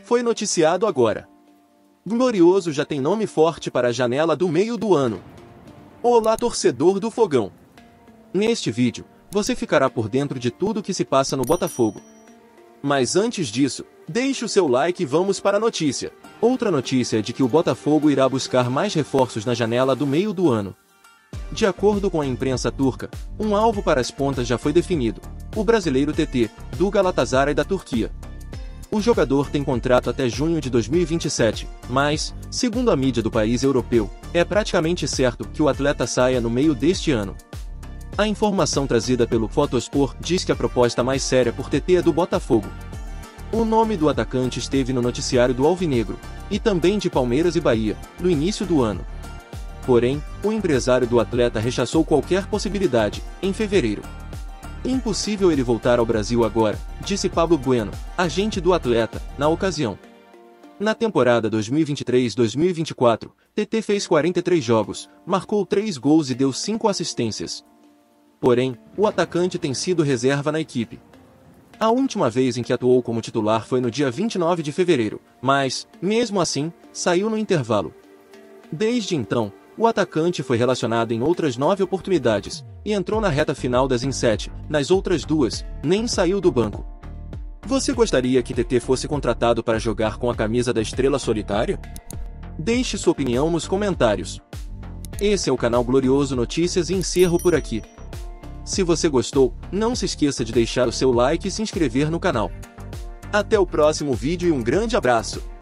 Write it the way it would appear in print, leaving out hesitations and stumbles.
foi noticiado agora. Glorioso já tem nome forte para a janela do meio do ano. Olá, torcedor do Fogão! Neste vídeo, você ficará por dentro de tudo que se passa no Botafogo. Mas antes disso, deixe o seu like e vamos para a notícia. Outra notícia é de que o Botafogo irá buscar mais reforços na janela do meio do ano. De acordo com a imprensa turca, um alvo para as pontas já foi definido: o brasileiro TT, do Galatasaray da Turquia. O jogador tem contrato até junho de 2027, mas, segundo a mídia do país europeu, é praticamente certo que o atleta saia no meio deste ano. A informação trazida pelo Photosport diz que a proposta mais séria por TT é do Botafogo. O nome do atacante esteve no noticiário do Alvinegro, e também de Palmeiras e Bahia, no início do ano. Porém, o empresário do atleta rechaçou qualquer possibilidade, em fevereiro. Impossível ele voltar ao Brasil agora, disse Pablo Bueno, agente do atleta, na ocasião. Na temporada 2023-2024, TT fez 43 jogos, marcou 3 gols e deu 5 assistências. Porém, o atacante tem sido reserva na equipe. A última vez em que atuou como titular foi no dia 29 de fevereiro, mas, mesmo assim, saiu no intervalo. Desde então, o atacante foi relacionado em outras 9 oportunidades, e entrou na reta final das em 7, nas outras 2, nem saiu do banco. Você gostaria que TT fosse contratado para jogar com a camisa da Estrela Solitária? Deixe sua opinião nos comentários. Esse é o canal Glorioso Notícias e encerro por aqui. Se você gostou, não se esqueça de deixar o seu like e se inscrever no canal. Até o próximo vídeo e um grande abraço!